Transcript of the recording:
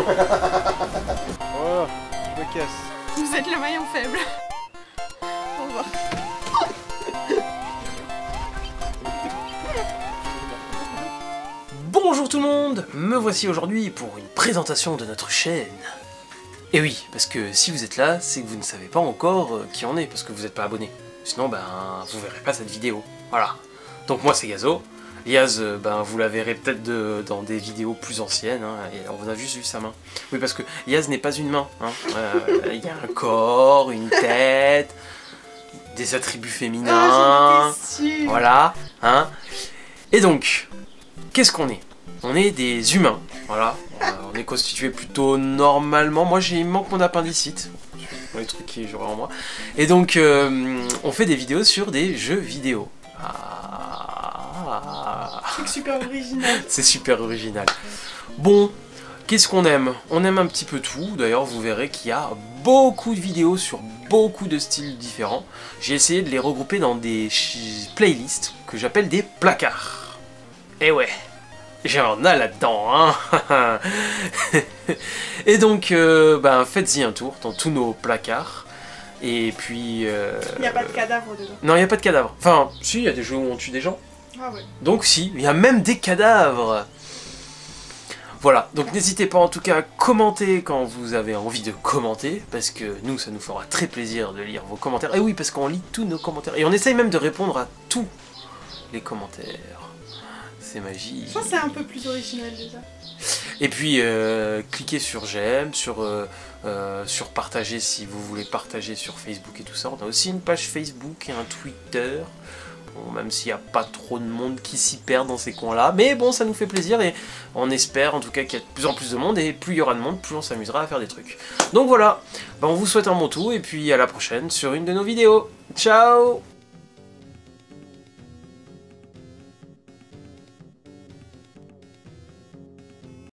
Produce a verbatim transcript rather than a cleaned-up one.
Oh, je me casse. Vous êtes le maillon faible. Au revoir. Bonjour tout le monde, me voici aujourd'hui pour une présentation de notre chaîne. Et oui, parce que si vous êtes là, c'est que vous ne savez pas encore euh, qui on est, parce que vous n'êtes pas abonné. Sinon, ben, vous verrez pas cette vidéo. Voilà. Donc moi c'est Gazo. Yaz, euh, ben, vous la verrez peut-être de, dans des vidéos plus anciennes, hein, et on a juste vu sa main. Oui, parce que Yaz n'est pas une main. Il hein. euh, y a un corps, une tête, des attributs féminins. Oh, j'étais sûre. Voilà. Hein. Et donc, qu'est-ce qu'on est? On est des humains, voilà. On est constitué plutôt normalement. Moi, j'ai il me manque mon appendicite. Les trucs qui j'aurais en moi. Et donc, euh, on fait des vidéos sur des jeux vidéo. Ah. C'est super original. C'est super original. Bon, qu'est-ce qu'on aime? On aime un petit peu tout. D'ailleurs, vous verrez qu'il y a beaucoup de vidéos sur beaucoup de styles différents. J'ai essayé de les regrouper dans des playlists que j'appelle des placards. Et ouais, j'en ai là-dedans, hein. Et donc, euh, ben, faites-y un tour dans tous nos placards. Et puis... Euh... Il n'y a pas de cadavre dedans. Non, il n'y a pas de cadavre. Enfin, si, il y a des jeux où on tue des gens. Ah ouais. Donc si, il y a même des cadavres. Voilà, donc n'hésitez pas en tout cas à commenter quand vous avez envie de commenter, parce que nous, ça nous fera très plaisir de lire vos commentaires. Et oui, parce qu'on lit tous nos commentaires. Et on essaye même de répondre à tous les commentaires. C'est magique. Ça, c'est un peu plus original déjà. Et puis, euh, cliquez sur j'aime, sur, euh, euh, sur partager si vous voulez partager sur Facebook et tout ça. On a aussi une page Facebook et un Twitter. Bon, même s'il n'y a pas trop de monde qui s'y perd dans ces coins-là. Mais bon, ça nous fait plaisir et on espère en tout cas qu'il y a de plus en plus de monde. Et plus il y aura de monde, plus on s'amusera à faire des trucs. Donc voilà, ben, on vous souhaite un bon tout et puis à la prochaine sur une de nos vidéos. Ciao!